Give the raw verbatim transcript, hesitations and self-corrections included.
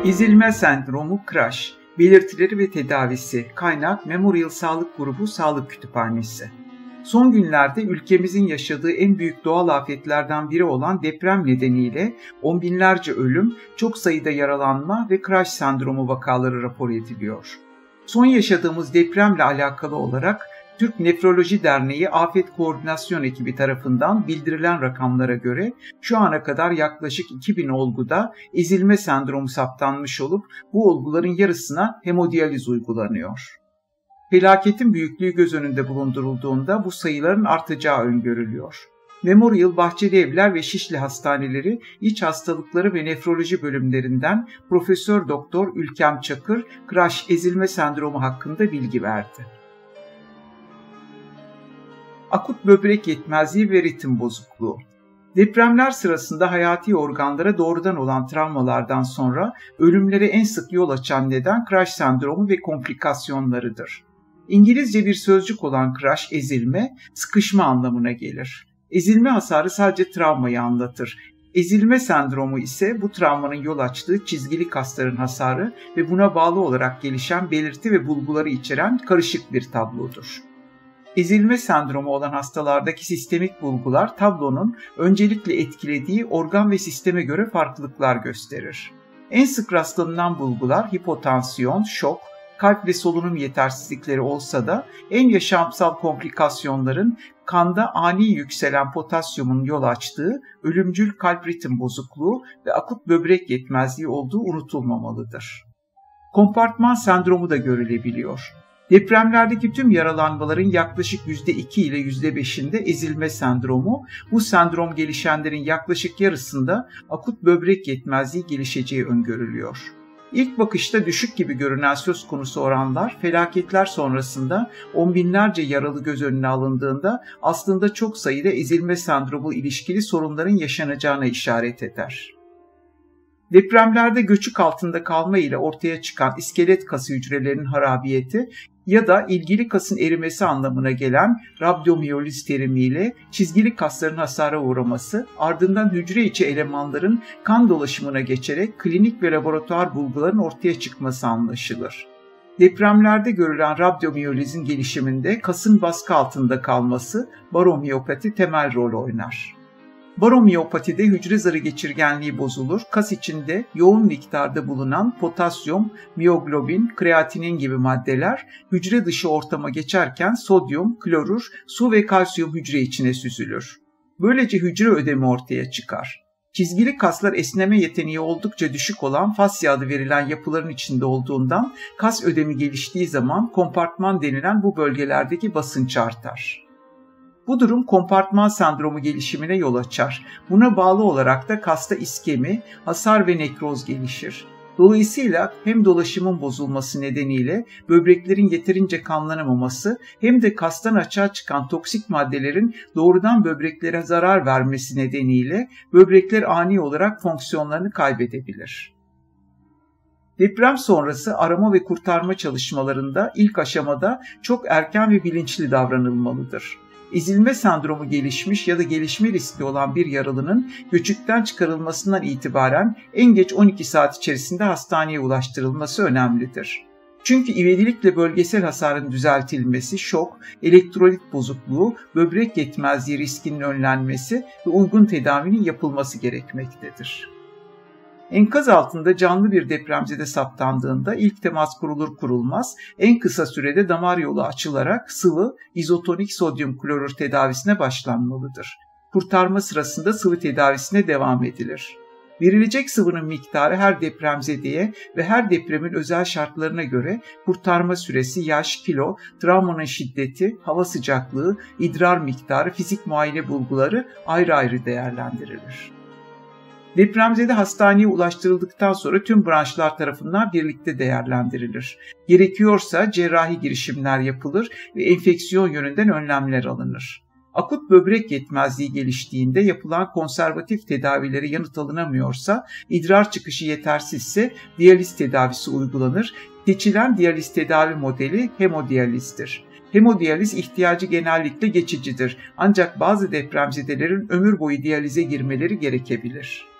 Ezilme sendromu crash, belirtileri ve tedavisi, kaynak Memorial Sağlık Grubu Sağlık Kütüphanesi. Son günlerde ülkemizin yaşadığı en büyük doğal afetlerden biri olan deprem nedeniyle on binlerce ölüm, çok sayıda yaralanma ve crash sendromu vakaları rapor ediliyor. Son yaşadığımız depremle alakalı olarak Türk Nefroloji Derneği Afet Koordinasyon Ekibi tarafından bildirilen rakamlara göre şu ana kadar yaklaşık iki bin olguda ezilme sendromu saptanmış olup bu olguların yarısına hemodiyaliz uygulanıyor. Felaketin büyüklüğü göz önünde bulundurulduğunda bu sayıların artacağı öngörülüyor. Memorial Bahçelievler ve Şişli Hastaneleri İç Hastalıkları ve Nefroloji bölümlerinden Profesör Doktor Ülkem Çakır, crash ezilme sendromu hakkında bilgi verdi. Akut böbrek yetmezliği ve ritim bozukluğu. Depremler sırasında hayati organlara doğrudan olan travmalardan sonra ölümlere en sık yol açan neden crash sendromu ve komplikasyonlarıdır. İngilizce bir sözcük olan crash, ezilme, sıkışma anlamına gelir. Ezilme hasarı sadece travmayı anlatır. Ezilme sendromu ise bu travmanın yol açtığı çizgili kasların hasarı ve buna bağlı olarak gelişen belirti ve bulguları içeren karışık bir tablodur. Ezilme sendromu olan hastalardaki sistemik bulgular tablonun öncelikle etkilediği organ ve sisteme göre farklılıklar gösterir. En sık rastlanılan bulgular hipotansiyon, şok, kalp ve solunum yetersizlikleri olsa da en yaşamsal komplikasyonların kanda ani yükselen potasyumun yol açtığı ölümcül kalp ritim bozukluğu ve akut böbrek yetmezliği olduğu unutulmamalıdır. Kompartman sendromu da görülebiliyor. Depremlerdeki tüm yaralanmaların yaklaşık yüzde iki ile yüzde beşinde ezilme sendromu, bu sendrom gelişenlerin yaklaşık yarısında akut böbrek yetmezliği gelişeceği öngörülüyor. İlk bakışta düşük gibi görünen söz konusu oranlar, felaketler sonrasında on binlerce yaralı göz önüne alındığında aslında çok sayıda ezilme sendromu ilişkili sorunların yaşanacağına işaret eder. Depremlerde göçük altında kalma ile ortaya çıkan iskelet kası hücrelerinin harabiyeti ya da ilgili kasın erimesi anlamına gelen rabdomiyoliz terimiyle çizgili kasların hasara uğraması, ardından hücre içi elemanların kan dolaşımına geçerek klinik ve laboratuvar bulguların ortaya çıkması anlaşılır. Depremlerde görülen rabdomiyolizin gelişiminde kasın baskı altında kalması, baromiyopati temel rol oynar. Baromiyopatide hücre zarı geçirgenliği bozulur, kas içinde yoğun miktarda bulunan potasyum, miyoglobin, kreatinin gibi maddeler hücre dışı ortama geçerken sodyum, klorür, su ve kalsiyum hücre içine süzülür. Böylece hücre ödemi ortaya çıkar. Çizgili kaslar esneme yeteneği oldukça düşük olan fasya adı verilen yapıların içinde olduğundan kas ödemi geliştiği zaman kompartman denilen bu bölgelerdeki basınç artar. Bu durum kompartman sendromu gelişimine yol açar. Buna bağlı olarak da kasta iskemi, hasar ve nekroz gelişir. Dolayısıyla hem dolaşımın bozulması nedeniyle böbreklerin yeterince kanlanamaması hem de kastan açığa çıkan toksik maddelerin doğrudan böbreklere zarar vermesi nedeniyle böbrekler ani olarak fonksiyonlarını kaybedebilir. Deprem sonrası arama ve kurtarma çalışmalarında ilk aşamada çok erken ve bilinçli davranılmalıdır. Ezilme sendromu gelişmiş ya da gelişme riski olan bir yaralının göçükten çıkarılmasından itibaren en geç on iki saat içerisinde hastaneye ulaştırılması önemlidir. Çünkü ivedilikle bölgesel hasarın düzeltilmesi, şok, elektrolit bozukluğu, böbrek yetmezliği riskinin önlenmesi ve uygun tedavinin yapılması gerekmektedir. Enkaz altında canlı bir depremzede saptandığında ilk temas kurulur kurulmaz en kısa sürede damar yolu açılarak sıvı izotonik sodyum klorür tedavisine başlanmalıdır. Kurtarma sırasında sıvı tedavisine devam edilir. Verilecek sıvının miktarı her depremzedeye ve her depremin özel şartlarına göre kurtarma süresi, yaş, kilo, travmanın şiddeti, hava sıcaklığı, idrar miktarı, fizik muayene bulguları ayrı ayrı değerlendirilir. Depremzede hastaneye ulaştırıldıktan sonra tüm branşlar tarafından birlikte değerlendirilir. Gerekiyorsa cerrahi girişimler yapılır ve enfeksiyon yönünden önlemler alınır. Akut böbrek yetmezliği geliştiğinde yapılan konservatif tedavileri yanıt alınamıyorsa, idrar çıkışı yetersizse diyaliz tedavisi uygulanır. Seçilen diyaliz tedavi modeli hemodiyalizdir. Hemodiyaliz ihtiyacı genellikle geçicidir. Ancak bazı depremzedelerin ömür boyu diyalize girmeleri gerekebilir.